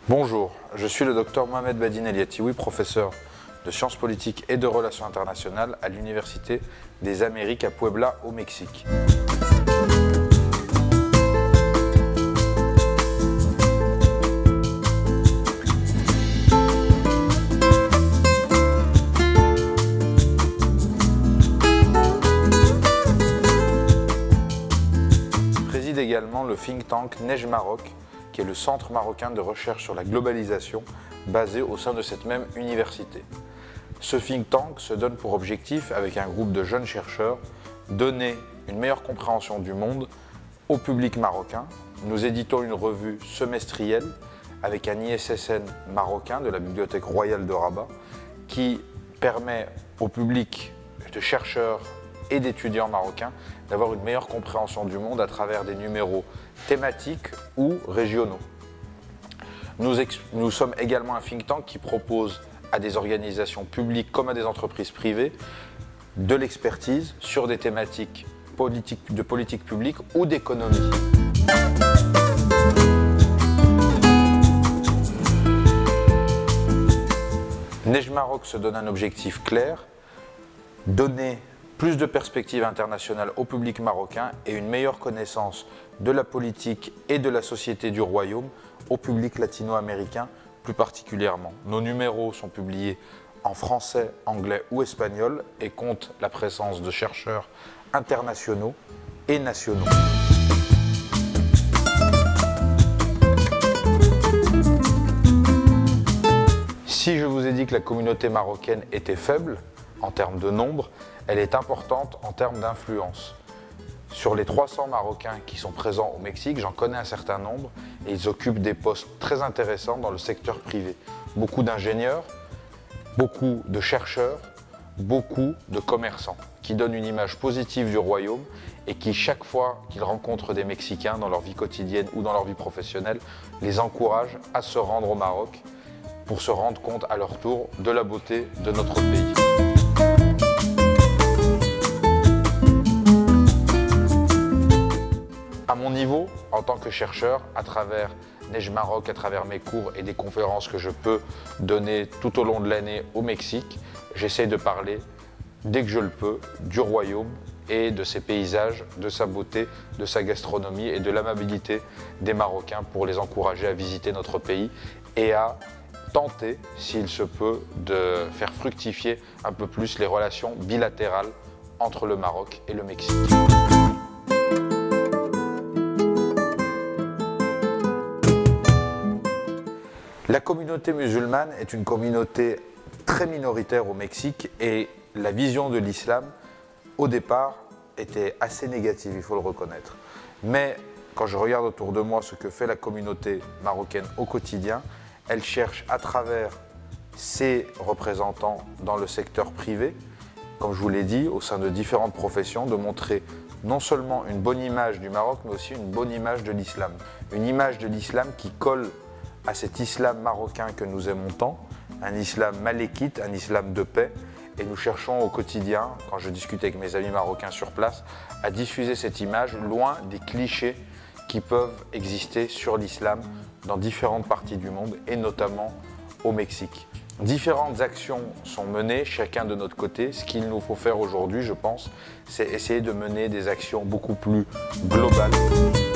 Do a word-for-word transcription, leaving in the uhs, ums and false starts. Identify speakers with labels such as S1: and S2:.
S1: Bonjour, je suis le docteur Mohamed Badine El Yatioui, professeur de sciences politiques et de relations internationales à l'Université des Amériques à Puebla, au Mexique. Je préside également le think tank Neige Maroc, qui est le centre marocain de recherche sur la globalisation basé au sein de cette même université. Ce think tank se donne pour objectif, avec un groupe de jeunes chercheurs, donner une meilleure compréhension du monde au public marocain. Nous éditons une revue semestrielle avec un I S S N marocain de la Bibliothèque royale de Rabat qui permet au public de chercheurs et d'étudiants marocains d'avoir une meilleure compréhension du monde à travers des numéros thématiques ou régionaux. Nous, nous sommes également un think tank qui propose à des organisations publiques comme à des entreprises privées de l'expertise sur des thématiques politique, de politique publique ou d'économie. Neige Maroc se donne un objectif clair, donner plus de perspectives internationales au public marocain et une meilleure connaissance de la politique et de la société du royaume au public latino-américain plus particulièrement. Nos numéros sont publiés en français, anglais ou espagnol et comptent la présence de chercheurs internationaux et nationaux. Si je vous ai dit que la communauté marocaine était faible en termes de nombre, elle est importante en termes d'influence. Sur les trois cents Marocains qui sont présents au Mexique, j'en connais un certain nombre et ils occupent des postes très intéressants dans le secteur privé. Beaucoup d'ingénieurs, beaucoup de chercheurs, beaucoup de commerçants qui donnent une image positive du royaume et qui, chaque fois qu'ils rencontrent des Mexicains dans leur vie quotidienne ou dans leur vie professionnelle, les encouragent à se rendre au Maroc pour se rendre compte à leur tour de la beauté de notre pays. À mon niveau, en tant que chercheur, à travers Neige Maroc, à travers mes cours et des conférences que je peux donner tout au long de l'année au Mexique, j'essaie de parler, dès que je le peux, du royaume et de ses paysages, de sa beauté, de sa gastronomie et de l'amabilité des Marocains pour les encourager à visiter notre pays et à tenter, s'il se peut, de faire fructifier un peu plus les relations bilatérales entre le Maroc et le Mexique. La communauté musulmane est une communauté très minoritaire au Mexique et la vision de l'islam, au départ, était assez négative, il faut le reconnaître. Mais quand je regarde autour de moi ce que fait la communauté marocaine au quotidien, elle cherche à travers ses représentants dans le secteur privé, comme je vous l'ai dit, au sein de différentes professions, de montrer non seulement une bonne image du Maroc, mais aussi une bonne image de l'islam. Une image de l'islam qui colle à cet islam marocain que nous aimons tant, un islam malékite, un islam de paix. Et nous cherchons au quotidien, quand je discute avec mes amis marocains sur place, à diffuser cette image loin des clichés qui peuvent exister sur l'islam dans différentes parties du monde et notamment au Mexique. Différentes actions sont menées, chacun de notre côté. Ce qu'il nous faut faire aujourd'hui, je pense, c'est essayer de mener des actions beaucoup plus globales.